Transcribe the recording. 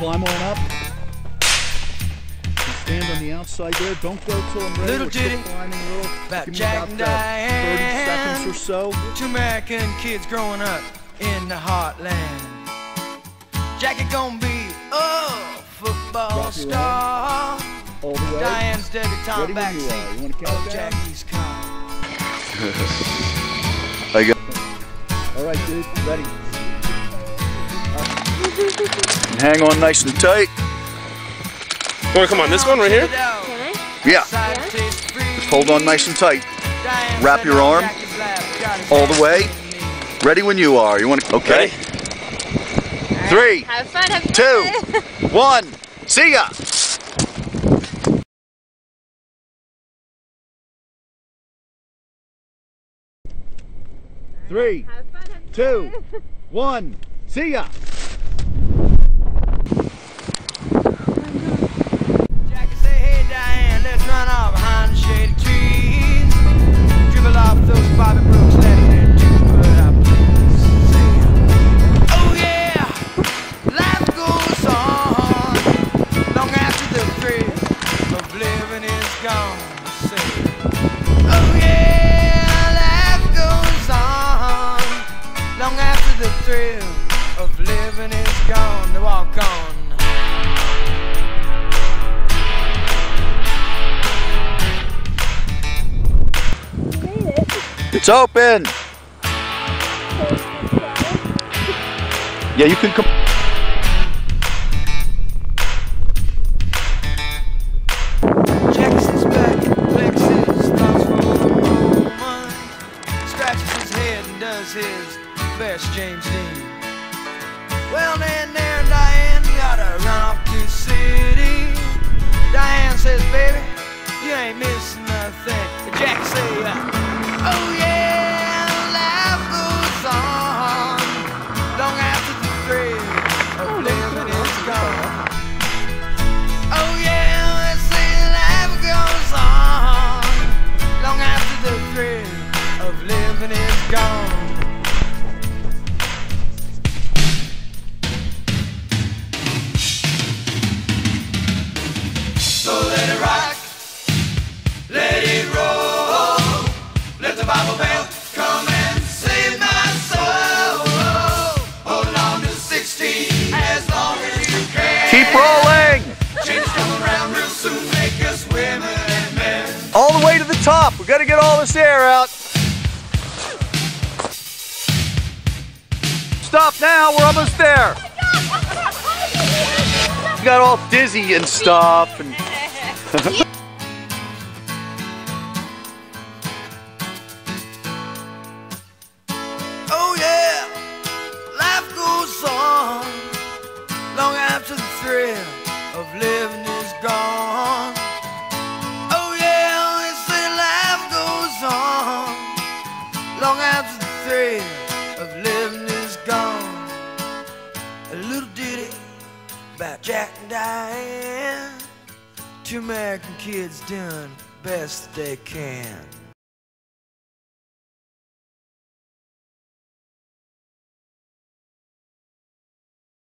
Climb on up. Stand on the outside there. Don't go till I'm ready. Little ditty climbing a little. about Give me Jack about and Diane. 30 seconds or so. Two American kids growing up in the heartland. Jackie gonna be a football star. All the way. Diane's debutante Ready when you are. You backseat want to count of down? Jackie's car. I got. All right, dude. Ready. Hang on nice and tight. You want to come on this one right here? Yeah. Just hold on nice and tight. Wrap your arm all the way. Ready when you are. You want to? Okay. Ready? 3, Have fun, have 2, 1. See ya. Three, Have fun, have 2, 1. See ya. Jackie say, hey Diane, let's run off behind the shady trees. Dribble off those Bobby Brooks, let it do what I please. Say, oh yeah, life goes on long after the thrill of living is gone. Say, oh yeah, life goes on long after the thrill of living is gone. To walk on. It's open. Yeah, you can come. Checks his back, flexes, thoughts for a moment, scratches his head and does his best James Dean. Well then there Diane gotta run off to the city. Diane says, baby, you ain't missing nothing. Jack say, oh yeah, life goes on long after the thrill of living is gone. Oh yeah, let's say life goes on long after the thrill of living is gone. So let it rock, let it roll, let the Bible belt come and save my soul. Hold on to 16 as long as you can. Keep rolling. Change come around real soon, make us women and men. All the way to the top. We got to get all this air out. Stop now. We're almost there. You got all dizzy and stuff. And Oh yeah, life goes on long after the thrill of living is gone. Oh yeah, they say life goes on long after the thrill of living is gone. A little ditty about Jack and Diane, two American kids doing best they can.